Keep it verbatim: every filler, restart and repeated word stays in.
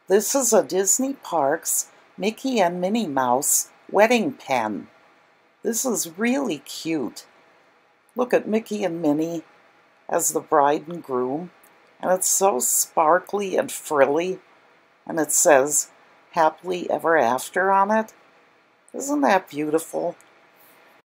This is a Disney Parks Mickey and Minnie Mouse wedding pen. This is really cute. Look at Mickey and Minnie as the bride and groom, and it's so sparkly and frilly, and it says happily ever after on it. Isn't that beautiful?